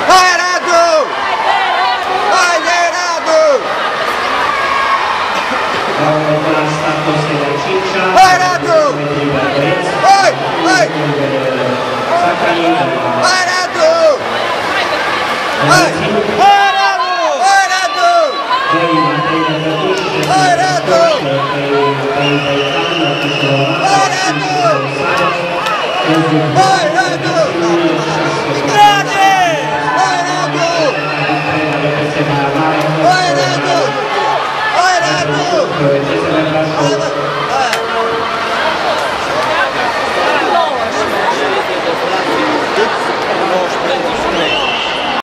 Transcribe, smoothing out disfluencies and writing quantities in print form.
Vai, Renato! Vai, Renato! Vai, Renato! Vai, vai! Vai, Renato! Vai! Vai, Renato! Vai, Renato! Vai, Renato! Vai, Renato! Vai, Renato! Grande! Vai, Renato! Vai, Renato! Vai, Renato!